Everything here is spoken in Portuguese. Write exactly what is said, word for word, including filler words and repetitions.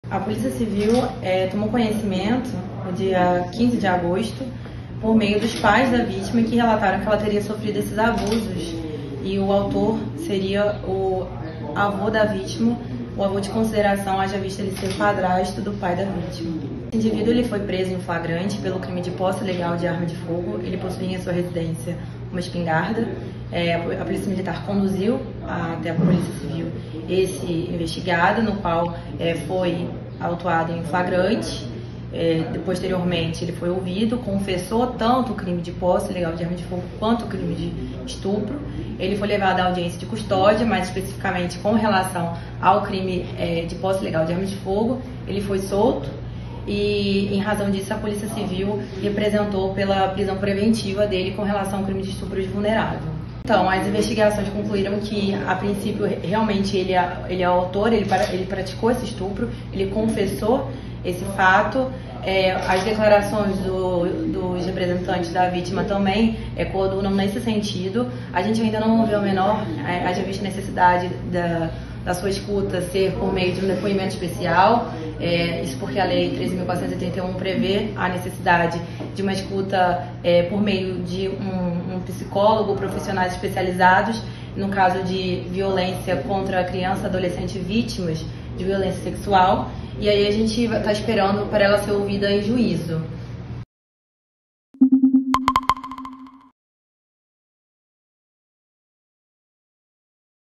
A Polícia Civil é, tomou conhecimento no dia quinze de agosto por meio dos pais da vítima que relataram que ela teria sofrido esses abusos e o autor seria o avô da vítima, o avô de consideração, haja vista ele ser padrasto do pai da vítima. O indivíduo ele foi preso em flagrante pelo crime de posse ilegal de arma de fogo. Ele possuía em sua residência uma espingarda. É, a Polícia Militar conduziu até a Polícia Civil esse investigado, no qual é, foi autuado em flagrante. É, posteriormente ele foi ouvido, confessou tanto o crime de posse ilegal de arma de fogo quanto o crime de estupro. Ele foi levado à audiência de custódia, mais especificamente com relação ao crime é, de posse ilegal de arma de fogo. Ele foi solto e, em razão disso, a Polícia Civil representou pela prisão preventiva dele com relação ao crime de estupro de vulnerável. Então, as investigações concluíram que, a princípio, realmente ele é, ele é o autor, ele, ele praticou esse estupro, ele confessou esse fato. É, as declarações do, dos representantes da vítima também é, coadunam nesse sentido. A gente ainda não viu a menor, é, haja vista necessidade da, da sua escuta ser por meio de um depoimento especial. É, isso porque a Lei treze mil quatrocentos e oitenta e um prevê a necessidade de uma escuta é, por meio de um, um psicólogo, profissionais especializados, no caso de violência contra criança, adolescente e vítimas de violência sexual. E aí a gente está esperando para ela ser ouvida em juízo.